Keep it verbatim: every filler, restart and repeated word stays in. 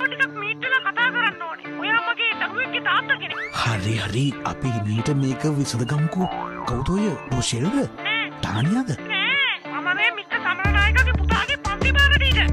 ටිකක් මීට් වෙලා කතා කරන්න ඕනේ. ඔයා මගේ දරුවෙක්ගේ තාත්තා කෙනෙක්. හරි හරි අපි මීට මේක විසඳගමුකෝ. කවුද ඔය? රොෂෙල්ද? ටානියාද? නෑ මම මේ මිස්ටර් සමරනායකගේ